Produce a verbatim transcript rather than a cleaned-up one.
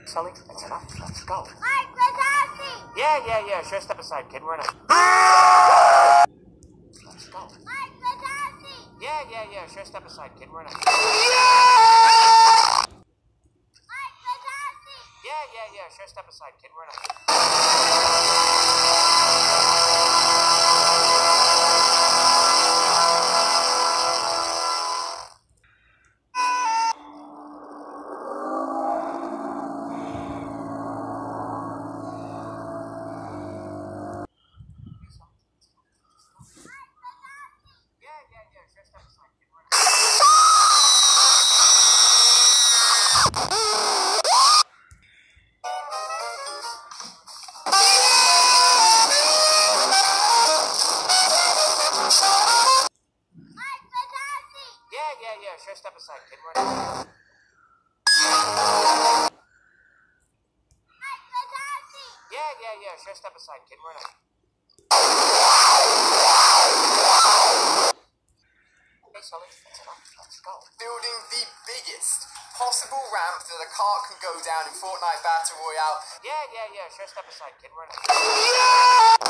Sully, that's enough. Let's go. Mike, wazosikl! Yeah, yeah, yeah. Sure, step aside, kid. We're in a... Let's go. Mike, wazosikl! Yeah, yeah, yeah. Sure, step aside, kid. We're in a... Mike, wazosikl! Yeah, yeah, yeah. Sure, step aside, kid. We're in a... Yeah, yeah, yeah. Sure, step aside, kid. We're in a... Mike, wazosikl! Yeah, yeah, yeah. Sure, step aside, kid. We're in a... Mike, wazosikl! Yeah, yeah, yeah. Sure, step aside, kid. We're in a... Hey, Sully, that's enough. Let's go. Building the biggest possible ramp that a car can go down in Fortnite Battle Royale. Yeah, yeah, yeah. Sure, step aside, kid. We're in a...